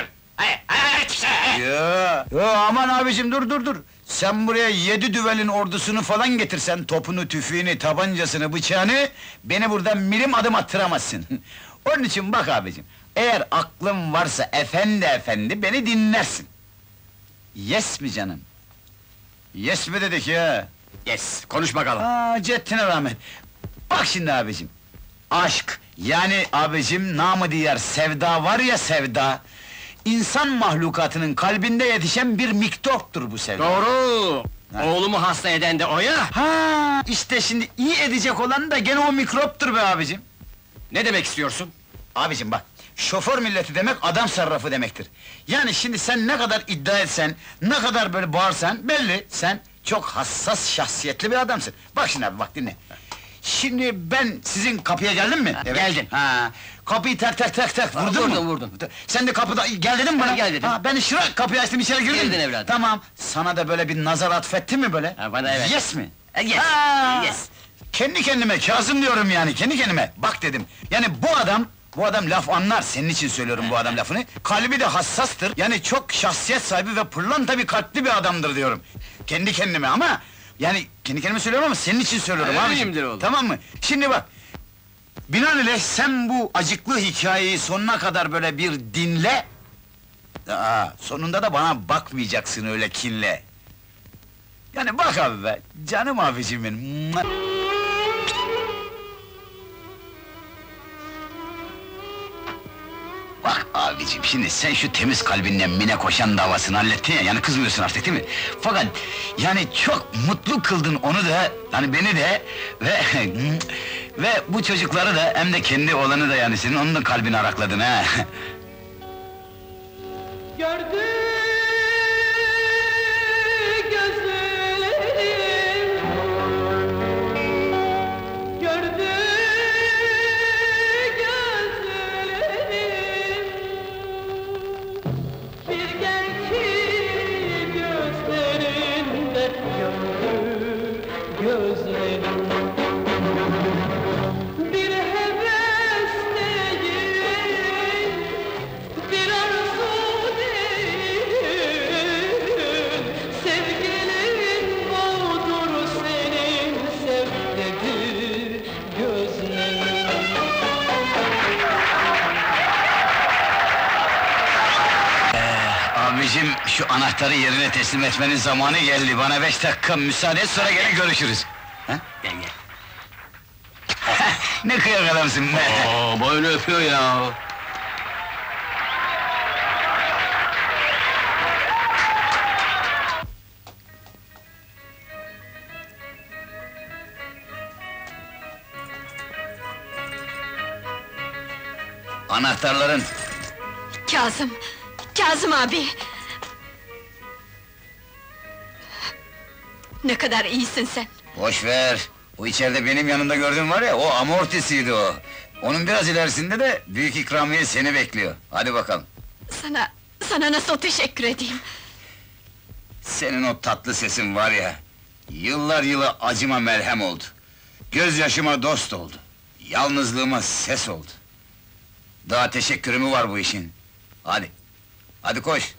Ya aman abicim, dur! Sen buraya 7 düvelin ordusunu falan getirsen, topunu, tüfeğini, tabancasını, bıçağını... ...beni buradan milim adım attıramazsın. Onun için bak abicim, eğer aklın varsa efendi beni dinlersin. Yes mi canım? Yes mi dedik ya? Yes, konuş bakalım! Ceddine rahmet! Bak şimdi abicim, aşk, yani abicim namı diğer sevda var ya, sevda... ...İnsan mahlukatının kalbinde yetişen bir mikroptur bu sevda. Doğru! Oğlumu hasta eden de o ya! Ha, işte şimdi iyi edecek olan da gene o mikroptur be abicim! Ne demek istiyorsun? Abicim bak, şoför milleti demek adam sarrafı demektir. Yani şimdi sen ne kadar iddia etsen, ne kadar böyle bağırsan, belli, sen çok hassas şahsiyetli bir adamsın. Bak şimdi abi, bak dinle. Şimdi ben sizin kapıya geldim mi? Evet. Geldin. Ha, kapıyı tak vurdun mu? Vurdum. Sen de kapıda gel dedin mi bana? Gel dedim. Ha, ben şırak kapıyı açtım, içeri girdin Girdin mi? evladım. Tamam, sana da böyle bir nazar atfettin mi böyle? Ha, bana evet. Yes mi? Yes, Ha! yes! Kendi kendime, Kazım diyorum yani, kendi kendime. Bak dedim, yani bu adam laf anlar, senin için söylüyorum bu adam lafını. Kalbi de hassastır, yani çok şahsiyet sahibi ve pırlanta bir kalpli bir adamdır diyorum. Kendi kendime ama... Yani kendi kendime söylüyorum ama senin için söylüyorum abiciğim. Öyleyimdir oğlum. Tamam mı? Şimdi bak... Binaenaleyh sen bu acıklı hikayeyi sonuna kadar böyle bir dinle... sonunda da bana bakmayacaksın öyle kinle. Yani bak abi be, canım abiciğim benim. abicim, şimdi sen şu temiz kalbinle Mine Koşan davasını hallettin ya, yani kızmıyorsun artık değil mi? Fakat, yani çok mutlu kıldın onu da, yani beni de, ve ve bu çocukları da, hem de kendi oğlanı da yani senin, onun da kalbini arakladın ha! Gördü gözlerim, gördü gözlerim, bir gençi gözlerinde gördü gözlerim. Bir heves değil, bir arzu değil, sevgilin budur senin, sev dedi gözlerin. Abicim, şu anahtarı yerine teslim etmenin zamanı geldi, bana 5 dakika müsaade et, sonra gene görüşürüz! Ha? Gel gel! Ne kıyak adamsın be! Boynu öpüyor ya! Anahtarların! Kazım! Kazım abi! Ne kadar iyisin sen! Boş ver! O içeride benim yanımda gördüğün var ya, o amortisiydi o! Onun biraz ilerisinde de büyük ikramiye seni bekliyor. Hadi bakalım! Sana nasıl teşekkür edeyim? Senin o tatlı sesin var ya, yıllar yılı acıma merhem oldu. Gözyaşıma dost oldu. Yalnızlığıma ses oldu. Daha teşekkürü mü var bu işin? Hadi! Hadi koş!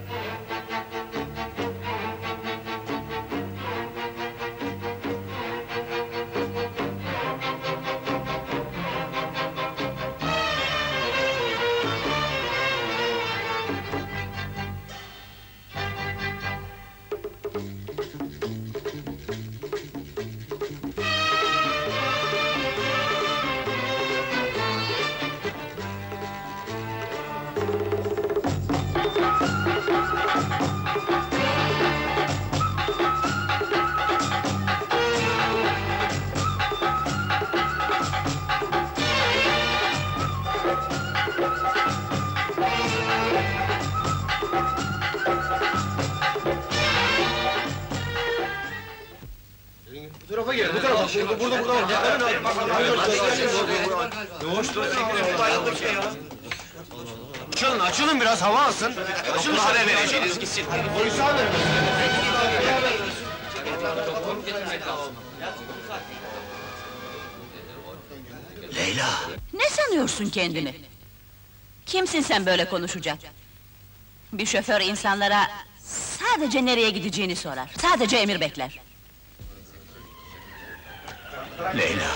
Açılın, açılın biraz hava alsın. Açılın haber vereceğiniz gitsin. Polise haber verin. Leyla! Ne sanıyorsun kendini? Kimsin sen böyle konuşacak? Bir şoför insanlara sadece nereye gideceğini sorar, sadece emir bekler. Leyla!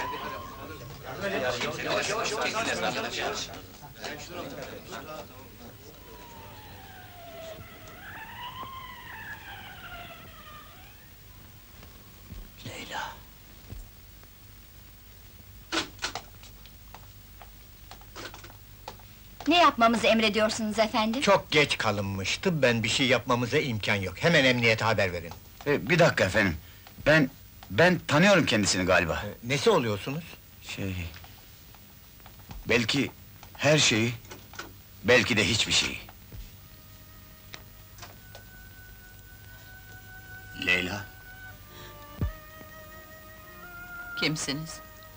Leyla! Ne yapmamızı emrediyorsunuz efendim? Çok geç kalınmıştı, ben bir şey yapmamıza imkan yok. Hemen emniyete haber verin. Bir dakika efendim, ben tanıyorum kendisini galiba. Nesi oluyorsunuz? Belki her şeyi, belki de hiçbir şeyi. Leyla! Kimsiniz?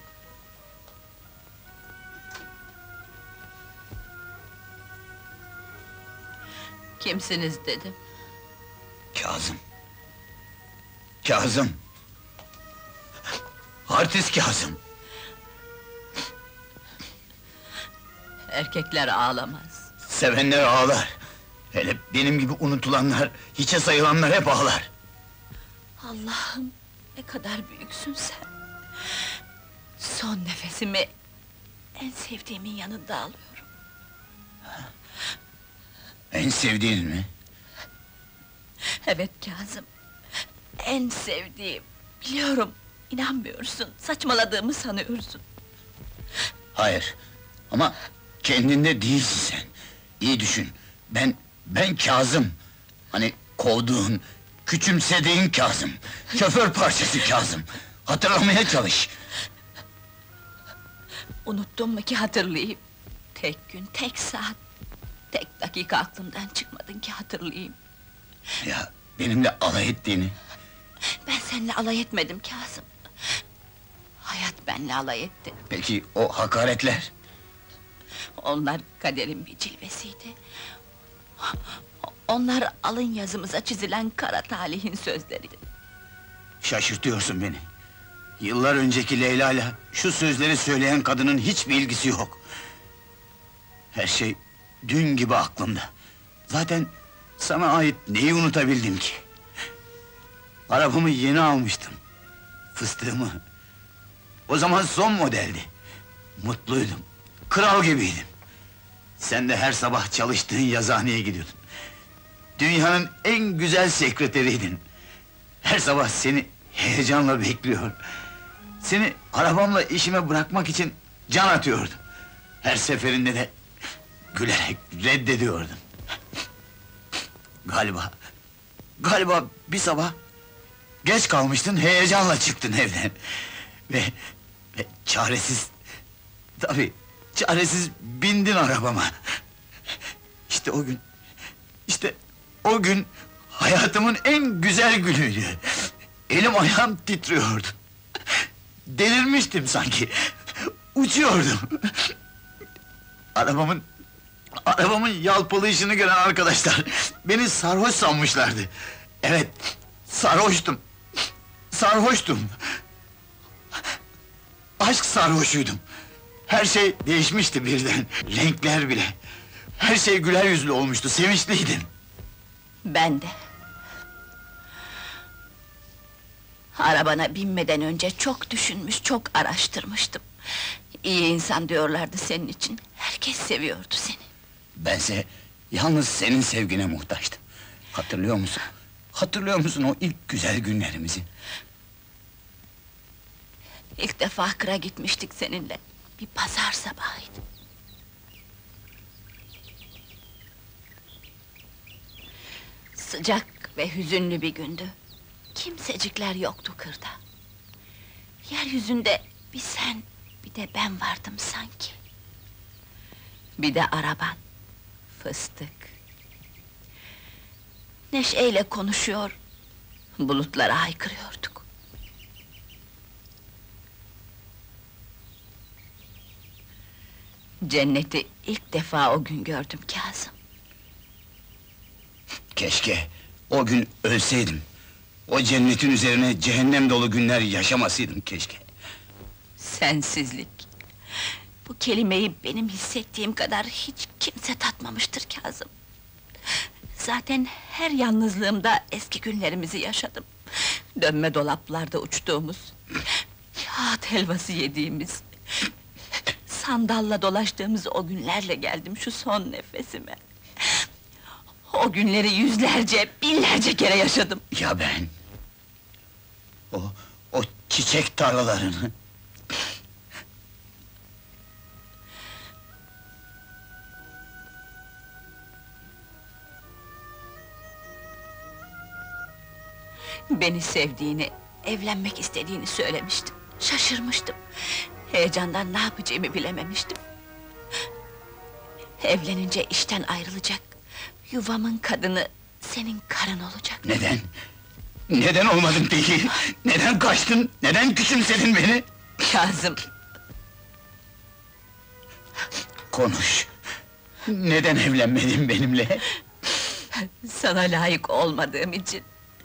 Kimsiniz dedim. Kazım! Kazım! Artist Kazım! Erkekler ağlamaz. Sevenler ağlar. Hele benim gibi unutulanlar, hiçe sayılanlar hep ağlar. Allah'ım, ne kadar büyüksün sen! Son nefesimi en sevdiğimin yanında alıyorum. En sevdiğin mi? Evet Kazım, en sevdiğim. Biliyorum, inanmıyorsun, saçmaladığımı sanıyorsun. Hayır, ama kendinde değilsin sen. İyi düşün. Ben Kazım. Hani kovduğun, küçümsediğin Kazım. Şoför parçası Kazım. Hatırlamaya çalış. Unuttun mu ki hatırlayayım? Tek gün, tek saat, tek dakika aklımdan çıkmadın ki hatırlayayım. Ya benimle alay ettiğini. Ben seninle alay etmedim Kazım. Hayat benimle alay etti. Peki o hakaretler? Onlar kaderin bir cilvesiydi. Onlar alın yazımıza çizilen kara talihin sözleriydi. Şaşırtıyorsun beni. Yıllar önceki Leyla'yla şu sözleri söyleyen kadının hiçbir ilgisi yok. Her şey dün gibi aklımda. Zaten sana ait neyi unutabildim ki? Arabamı yeni almıştım. Fıstığımı. O zaman son modeldi. Mutluydum. Kral gibiydim. Sen de her sabah çalıştığın yazıhaneye gidiyordun. Dünyanın en güzel sekreteriydin. Her sabah seni heyecanla bekliyor. Seni arabamla işime bırakmak için can atıyordum. Her seferinde de gülerek reddediyordum. Galiba bir sabah geç kalmıştın, heyecanla çıktın evden. Ve çaresiz, tabii çaresiz bindin arabama. İşte o gün hayatımın en güzel günüydü. Elim ayağım titriyordu. Delirmiştim sanki. Uçuyordum. Arabamın yalpalayışını gören arkadaşlar beni sarhoş sanmışlardı. Evet, sarhoştum. Aşk sarhoşuydum. Her şey değişmişti birden. Renkler bile. Her şey güler yüzlü olmuştu, sevinçliydim. Ben de. Arabana binmeden önce çok düşünmüş, çok araştırmıştım. İyi insan diyorlardı senin için. Herkes seviyordu seni. Bense yalnız senin sevgine muhtaçtım. Hatırlıyor musun? Hatırlıyor musun o ilk güzel günlerimizi? İlk defa Kır'a gitmiştik seninle. Bir pazar sabahıydı. Sıcak ve hüzünlü bir gündü. Kimsecikler yoktu Kır'da. Yeryüzünde bir sen, bir de ben vardım sanki. Bir de araban, fıstık. Neşeyle konuşuyor, bulutlara haykırıyorduk. Cenneti ilk defa o gün gördüm Kazım. Keşke o gün ölseydim. O cennetin üzerine cehennem dolu günler yaşamasaydım keşke. Sensizlik. Bu kelimeyi benim hissettiğim kadar hiç kimse tatmamıştır Kazım. Zaten her yalnızlığımda eski günlerimizi yaşadım. Dönme dolaplarda uçtuğumuz, kağıt helvası yediğimiz, sandalla dolaştığımız o günlerle geldim şu son nefesime. O günleri yüzlerce, binlerce kere yaşadım. Ya ben? O çiçek tarlalarını... Beni sevdiğini, evlenmek istediğini söylemiştim. Şaşırmıştım. Heyecandan ne yapacağımı bilememiştim. Evlenince işten ayrılacak, yuvamın kadını senin karın olacak. Neden? Neden olmadın peki? Neden kaçtın? Neden küçümsedin beni? Kazım! Konuş! Neden evlenmedin benimle? Sana layık olmadığım için.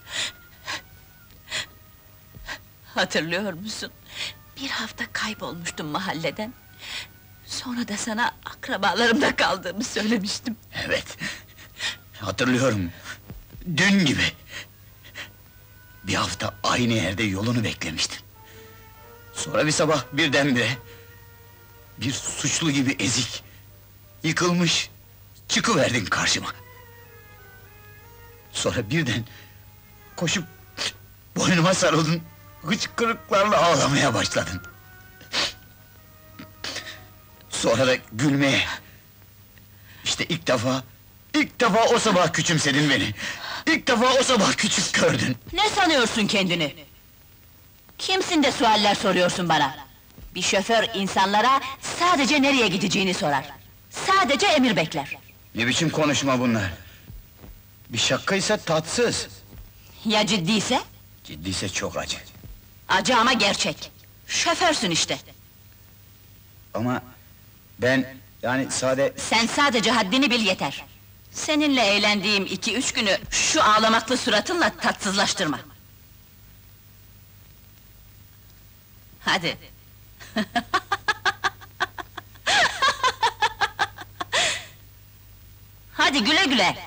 Hatırlıyor musun? Bir hafta kaybolmuştum mahalleden. Sonra da sana akrabalarımda kaldığımı söylemiştim. Evet, hatırlıyorum. Dün gibi. Bir hafta aynı yerde yolunu beklemiştin. Sonra bir sabah birdenbire... bir suçlu gibi ezik... yıkılmış... çıkıverdin karşıma. Sonra birden... koşup... boynuma sarıldın... hıçkırıklarla ağlamaya başladın. Sonra da gülmeye... İşte ilk defa o sabah küçümsedin beni. İlk defa o sabah küçük gördün. Ne sanıyorsun kendini? Kimsin de sualler soruyorsun bana? Bir şoför insanlara sadece nereye gideceğini sorar. Sadece emir bekler. Ne biçim konuşma bunlar? Bir şakaysa tatsız. Ya ciddiyse? Ciddiyse çok acı. Acı ama gerçek. Şoförsün işte. Ama ben, yani Sen sadece haddini bil yeter. Seninle eğlendiğim 2-3 günü şu ağlamaklı suratınla tatsızlaştırma. Hadi. Hadi güle güle.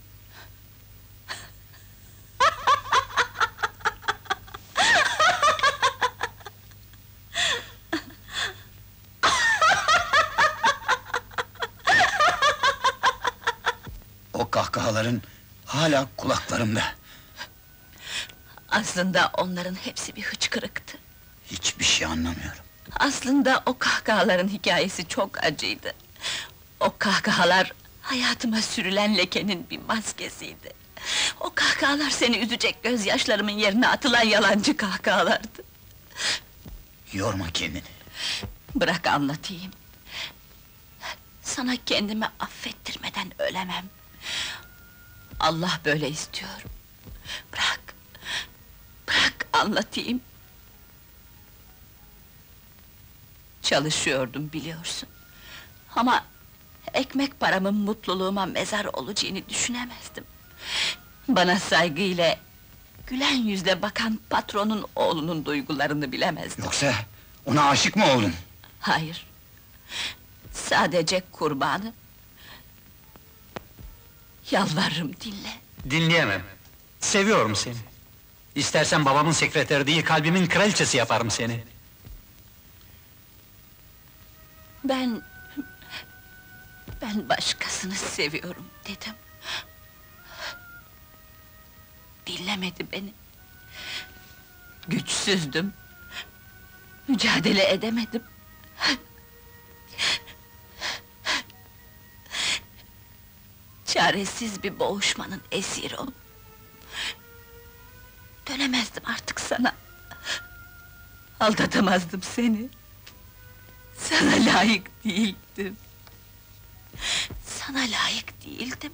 o kahkahaların hala kulaklarımda. Aslında onların hepsi bir hıçkırıktı. Hiçbir şey anlamıyorum. Aslında o kahkahaların hikayesi çok acıydı. O kahkahalar, hayatıma sürülen lekenin bir maskesiydi. O kahkahalar seni üzecek gözyaşlarımın yerine atılan yalancı kahkahalardı. Yorma kendini. Bırak anlatayım. Sana kendimi affettirmeden ölemem. Allah böyle istiyor. Bırak anlatayım. Çalışıyordum biliyorsun. Ama ekmek paramın mutluluğuma mezar olacağını düşünemezdim. Bana saygıyla, gülen yüzle bakan patronun oğlunun duygularını bilemezdim. Yoksa ona aşık mı oldun? Hayır. Sadece kurbanı. Yalvarırım dinle. Dinleyemem. Seviyorum seni. İstersen babamın sekreteri değil, kalbimin kraliçesi yaparım seni. Ben başkasını seviyorum dedim. Dinlemedi beni. Güçsüzdüm. Mücadele edemedim. Çaresiz bir boğuşmanın esiri oldum. Dönemezdim artık sana. Aldatamazdım seni. Sana layık değildim. Sana layık değildim.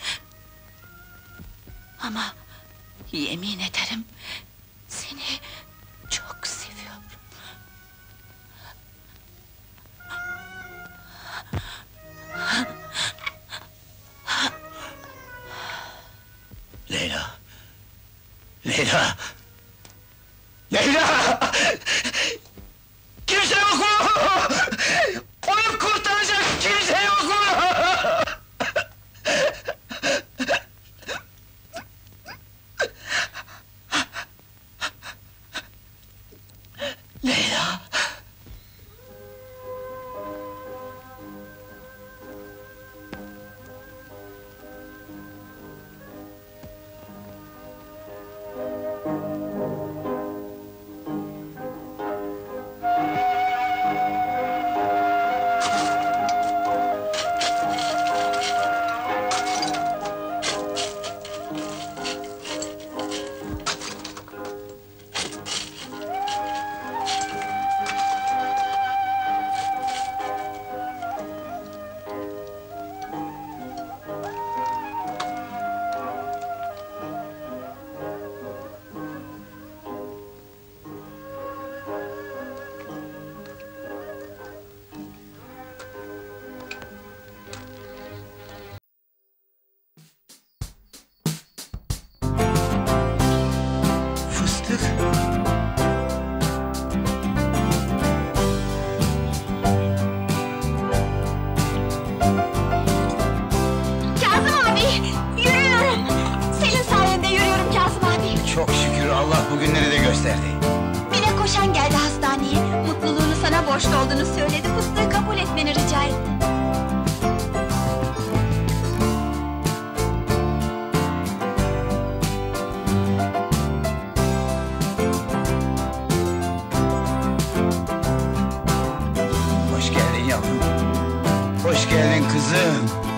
Ama yemin ederim seni çok seviyorum. Leyla! Leyla! Leyla! Kimse yok mu? Onu kurtaracak kimse yok mu? Leyla! Fıstık! Kazım abi, yürüyorum! Senin sayende yürüyorum Kazım abi! Çok şükür Allah bugünleri de gösterdi. Mine koşan geldi hastaneye, mutluluğunu sana borçlu olduğunu söyledi, fıstığı kabul etmeni rica etti. Hoş geldin yavrum. Hoş geldin kızım.